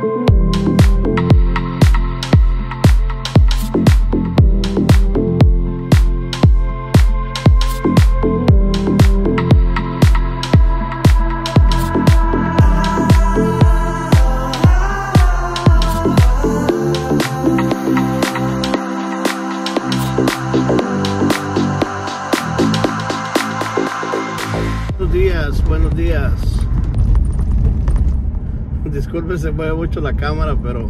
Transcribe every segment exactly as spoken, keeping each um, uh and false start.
Buenos días. Disculpen, se mueve mucho la cámara, pero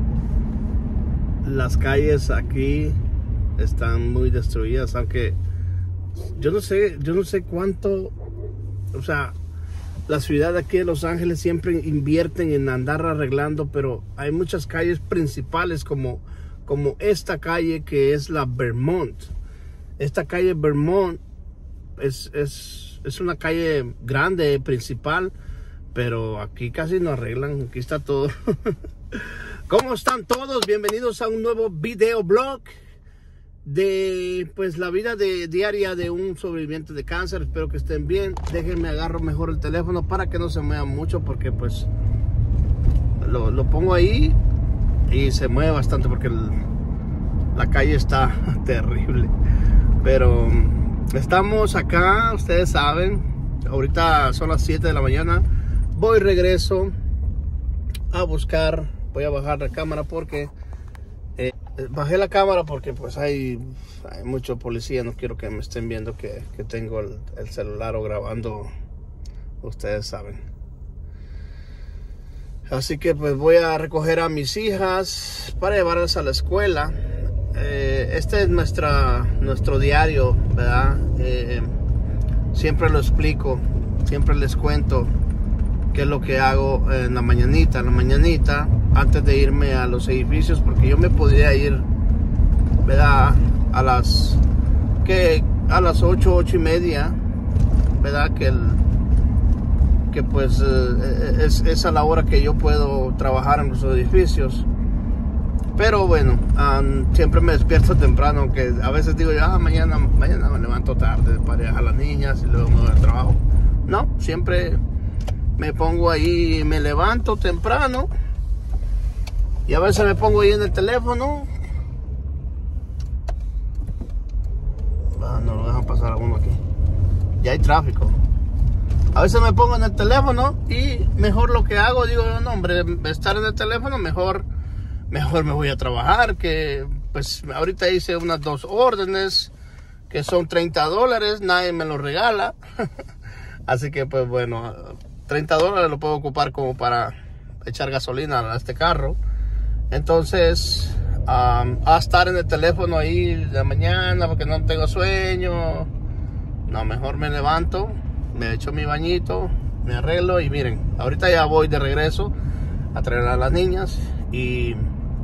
las calles aquí están muy destruidas, aunque yo no sé, yo no sé cuánto, o sea, la ciudad aquí de Los Ángeles siempre invierten en andar arreglando, pero hay muchas calles principales como, como esta calle que es la Vermont. Esta calle Vermont es, es Es una calle grande, principal, pero aquí casi no arreglan, aquí está todo. ¿Cómo están todos? Bienvenidos a un nuevo video blog de pues la vida de, diaria de un sobreviviente de cáncer. Espero que estén bien. Déjenme agarro mejor el teléfono para que no se mueva mucho, porque pues lo, lo pongo ahí y se mueve bastante porque el, la calle está terrible. Pero estamos acá, ustedes saben, ahorita son las siete de la mañana. Voy regreso a buscar, voy a bajar la cámara porque eh, bajé la cámara porque pues hay, hay mucho policía. No quiero que me estén viendo que, que tengo el, el celular o grabando, ustedes saben. Así que pues voy a recoger a mis hijas para llevarlas a la escuela. Eh, este es nuestra, nuestro diario, ¿verdad? Eh, siempre lo explico, siempre les cuento qué es lo que hago en la mañanita, en la mañanita, antes de irme a los edificios, porque yo me podría ir, ¿verdad? A las, que a las ocho, ocho y media, ¿verdad? Que, el, que pues eh, es, es a la hora que yo puedo trabajar en los edificios. Pero bueno, um, siempre me despierto temprano, aunque a veces digo yo, ah, mañana, mañana me levanto tarde para dejar a las niñas y luego me voy al trabajo. No, siempre me pongo ahí, me levanto temprano y a veces me pongo ahí en el teléfono. Ah, no lo dejan pasar a uno aquí. Ya hay tráfico. A veces me pongo en el teléfono y mejor lo que hago, digo, no, hombre, estar en el teléfono, mejor... Mejor me voy a trabajar, que pues ahorita hice unas dos órdenes que son treinta dólares, nadie me lo regala. Así que pues bueno, treinta dólares lo puedo ocupar como para echar gasolina a este carro. Entonces, um, a estar en el teléfono ahí de la mañana porque no tengo sueño. No, mejor me levanto, me echo mi bañito, me arreglo y miren, ahorita ya voy de regreso a traer a las niñas y...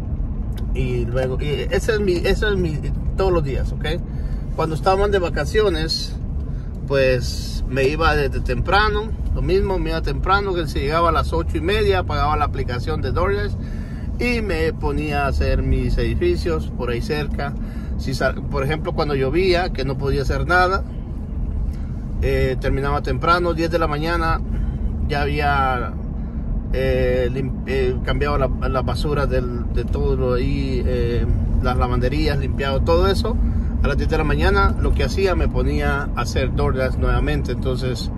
Y luego, y ese es mi, ese es mi, todos los días, ¿ok? Cuando estaban de vacaciones, pues me iba desde temprano, lo mismo, me iba temprano, que si llegaba a las ocho y media, pagaba la aplicación de DoorDash y me ponía a hacer mis edificios por ahí cerca. Si, por ejemplo, cuando llovía, que no podía hacer nada, eh, terminaba temprano, diez de la mañana, ya había... Eh, eh, cambiado la, la basura del, de todo ahí, eh, las lavanderías, limpiado todo eso. A las diez de la mañana lo que hacía, me ponía a hacer DoorDash nuevamente. Entonces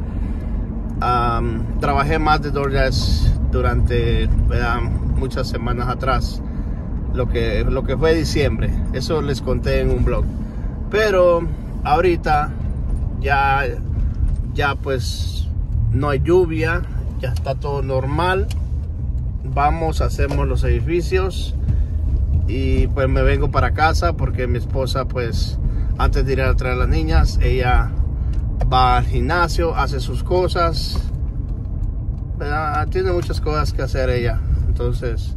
um, trabajé más de DoorDash durante ¿verdad? muchas semanas atrás, lo que, lo que fue diciembre. Eso les conté en un blog. Pero ahorita ya, ya pues no hay lluvia, ya está todo normal. Vamos, hacemos los edificios y pues me vengo para casa porque mi esposa pues antes de ir a traer a las niñas, ella va al gimnasio, hace sus cosas, ¿verdad? Tiene muchas cosas que hacer ella. Entonces,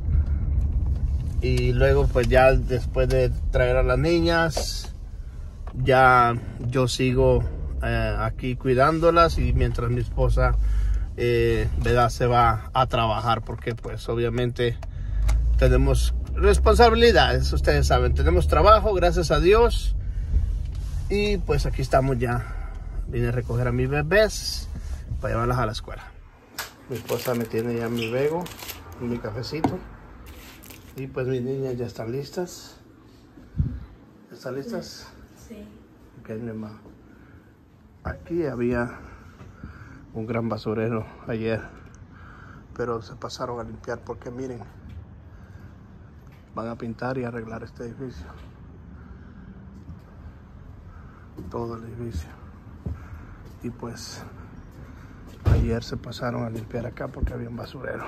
y luego pues ya después de traer a las niñas, ya yo sigo eh, aquí cuidándolas, y mientras mi esposa eh, ¿verdad? se va a trabajar, porque pues obviamente tenemos responsabilidades, ustedes saben, tenemos trabajo, gracias a Dios. Y pues aquí estamos ya. Vine a recoger a mis bebés para llevarlas a la escuela. Mi esposa me tiene ya mi bego mi cafecito. Y pues mis niñas ya están listas. ¿Están listas? Sí. Ok, mi mamá. Aquí había un gran basurero ayer, pero se pasaron a limpiar porque miren, van a pintar y arreglar este edificio. Todo el edificio. Y pues ayer se pasaron a limpiar acá porque había un basurero.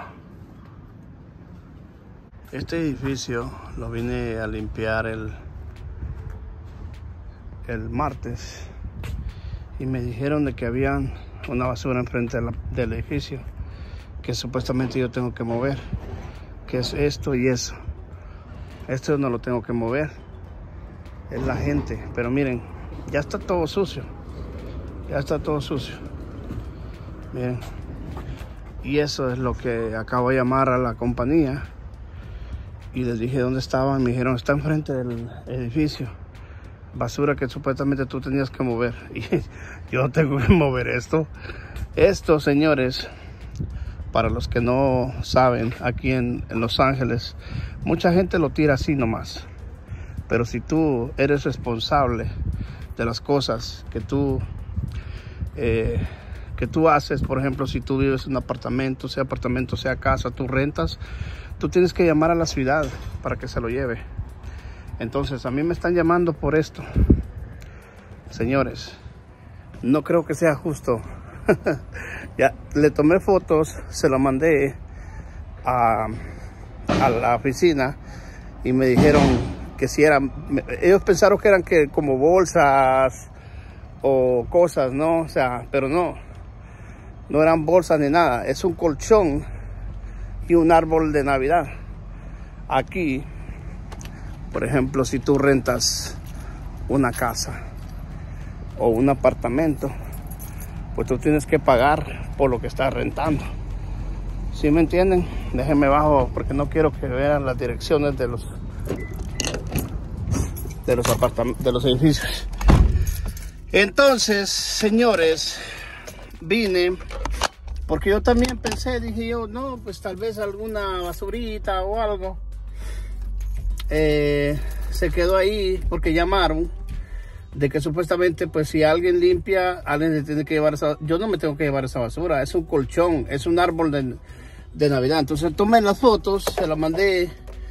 Este edificio lo vine a limpiar el, el martes y me dijeron de que había una basura enfrente de la, del edificio que supuestamente yo tengo que mover, que es esto y eso. Esto no lo tengo que mover, es la gente. Pero miren, ya está todo sucio, ya está todo sucio. Miren, y eso es lo que acabo de llamar a la compañía y les dije dónde estaban. Me dijeron, está enfrente del edificio, basura que supuestamente tú tenías que mover. Y yo no tengo que mover esto. Esto, señores, para los que no saben, aquí en, en Los Ángeles mucha gente lo tira así nomás, pero si tú eres responsable de las cosas que tú eh, que tú haces, por ejemplo, si tú vives en un apartamento, sea apartamento, sea casa, tú rentas, tú tienes que llamar a la ciudad para que se lo lleve. Entonces a mí me están llamando por esto. Señores, no creo que sea justo. Ya le tomé fotos, se lo mandé a, a la oficina y me dijeron que si eran, ellos pensaron que eran que como bolsas o cosas, ¿no? O sea, pero no, no eran bolsas ni nada, es un colchón y un árbol de Navidad. Aquí, por ejemplo, si tú rentas una casa o un apartamento, pues tú tienes que pagar por lo que estás rentando. ¿Sí me entienden? Déjenme bajo porque no quiero que vean las direcciones de los de los apartamentos, de los edificios. Entonces, señores, vine porque yo también pensé, dije yo, no, pues tal vez alguna basurita o algo eh, se quedó ahí porque llamaron de que supuestamente pues si alguien limpia, alguien se tiene que llevar esa. Yo no me tengo que llevar esa basura, es un colchón, es un árbol de, de Navidad. Entonces tomé las fotos, se las mandé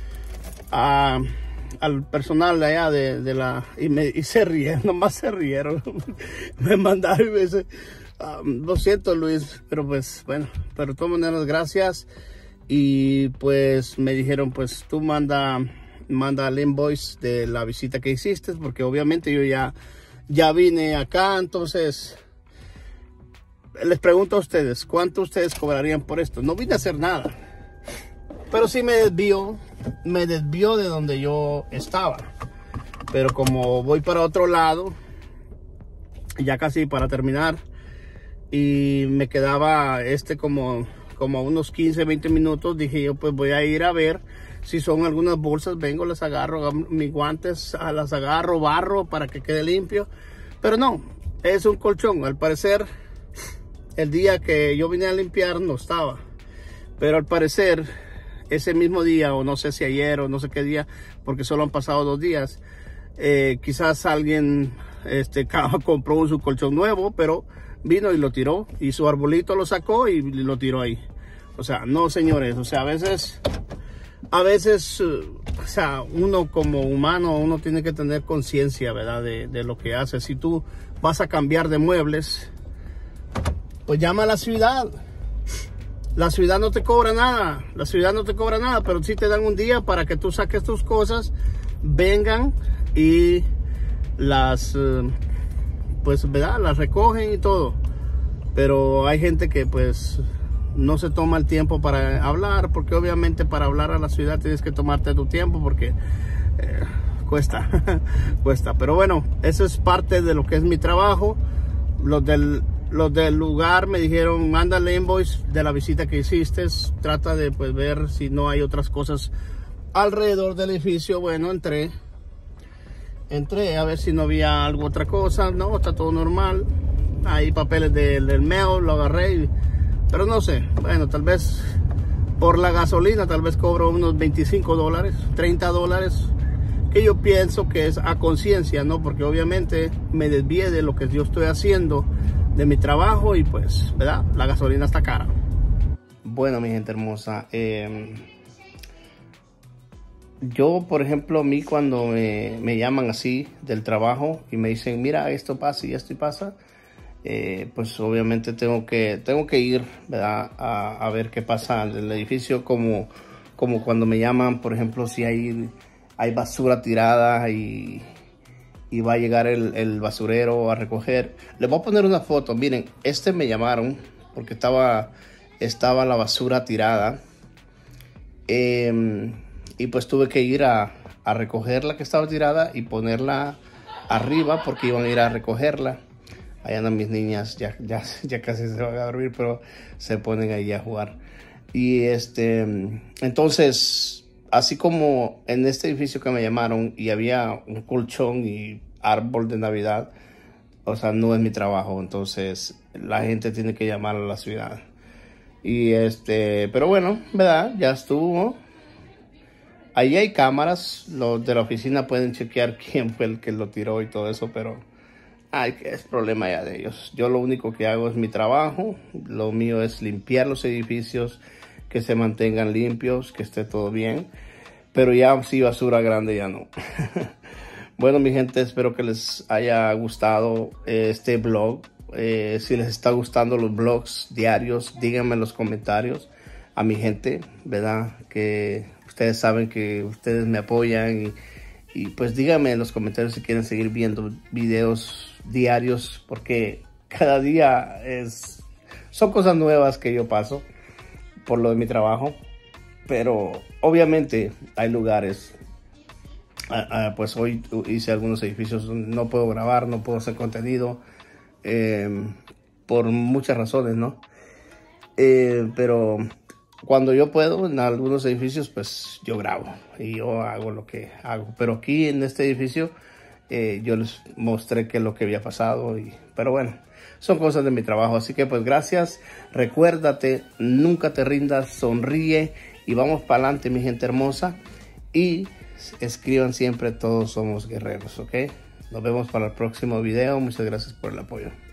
a, al personal de allá de, de la y, me, y se rieron, nomás se rieron. Me mandaron y me dice, um, lo siento Luis, pero pues bueno, pero de todas maneras gracias. Y pues me dijeron, pues tú manda manda el invoice de la visita que hiciste, porque obviamente yo ya ya vine acá. Entonces les pregunto a ustedes, ¿cuánto ustedes cobrarían por esto? No vine a hacer nada, pero sí me desvió me desvió de donde yo estaba. Pero como voy para otro lado, ya casi para terminar, y me quedaba este como como unos quince, veinte minutos, dije yo, pues voy a ir a ver si son algunas bolsas, vengo, las agarro, mis guantes, las agarro, barro para que quede limpio. Pero no, es un colchón. Al parecer, el día que yo vine a limpiar no estaba. Pero al parecer, ese mismo día, o no sé si ayer, o no sé qué día, porque solo han pasado dos días, eh, quizás alguien este, compró su colchón nuevo, pero vino y lo tiró, y su arbolito lo sacó y lo tiró ahí. O sea, no, señores, o sea, a veces... A veces, o sea, uno como humano, uno tiene que tener conciencia, ¿verdad? De, de lo que hace. Si tú vas a cambiar de muebles, pues llama a la ciudad. La ciudad no te cobra nada, la ciudad no te cobra nada, pero sí te dan un día para que tú saques tus cosas, vengan y las, pues, ¿verdad? Las recogen y todo. Pero hay gente que, pues... no se toma el tiempo para hablar, porque obviamente para hablar a la ciudad tienes que tomarte tu tiempo, porque eh, cuesta, cuesta. Pero bueno, eso es parte de lo que es mi trabajo. Los del, los del lugar me dijeron, mándale invoice de la visita que hiciste, trata de pues ver si no hay otras cosas alrededor del edificio. Bueno, entré, entré a ver si no había algo, otra cosa. No, está todo normal. Hay papeles de, del mail, lo agarré y, pero no sé, bueno, tal vez por la gasolina tal vez cobro unos veinticinco dólares, treinta dólares, que yo pienso que es a conciencia, ¿no? Porque obviamente me desvié de lo que yo estoy haciendo, de mi trabajo, y pues, ¿verdad? La gasolina está cara. Bueno, mi gente hermosa, eh, yo, por ejemplo, a mí cuando me, me llaman así del trabajo y me dicen, mira, esto pasa y esto y pasa, eh, pues obviamente tengo que, tengo que ir, ¿verdad? A, a ver qué pasa en el edificio, como, como cuando me llaman, por ejemplo, si hay, hay basura tirada y, y va a llegar el, el basurero a recoger. Les voy a poner una foto. Miren, este me llamaron porque estaba, estaba la basura tirada. Eh, y pues tuve que ir a, a recoger la que estaba tirada y ponerla arriba porque iban a ir a recogerla. Ahí andan mis niñas, ya, ya, ya casi se van a dormir, pero se ponen ahí a jugar. Y este, entonces, así como en este edificio que me llamaron y había un colchón y árbol de Navidad, o sea, no es mi trabajo, entonces la gente tiene que llamar a la ciudad. Y este, pero bueno, ¿verdad? Ya estuvo. Ahí hay cámaras, los de la oficina pueden chequear quién fue el que lo tiró y todo eso, pero ay, que es problema ya de ellos. Yo lo único que hago es mi trabajo, lo mío es limpiar los edificios, que se mantengan limpios, que esté todo bien, pero ya sí basura grande ya no. Bueno, mi gente, espero que les haya gustado este blog. Eh, si les está gustando los blogs diarios, díganme en los comentarios a mi gente, ¿verdad? Que ustedes saben que ustedes me apoyan y, y pues díganme en los comentarios si quieren seguir viendo videos diarios, porque cada día es, son cosas nuevas que yo paso por lo de mi trabajo, pero obviamente hay lugares, ah, ah, pues hoy hice algunos edificios donde no puedo grabar, no puedo hacer contenido, eh, por muchas razones, ¿no? Eh, pero cuando yo puedo, en algunos edificios, pues yo grabo y yo hago lo que hago. Pero aquí en este edificio, eh, yo les mostré qué es lo que había pasado. Y, pero bueno, son cosas de mi trabajo. Así que pues gracias. Recuérdate, nunca te rindas, sonríe y vamos para adelante, mi gente hermosa. Y escriban siempre, todos somos guerreros, ¿ok? Nos vemos para el próximo video. Muchas gracias por el apoyo.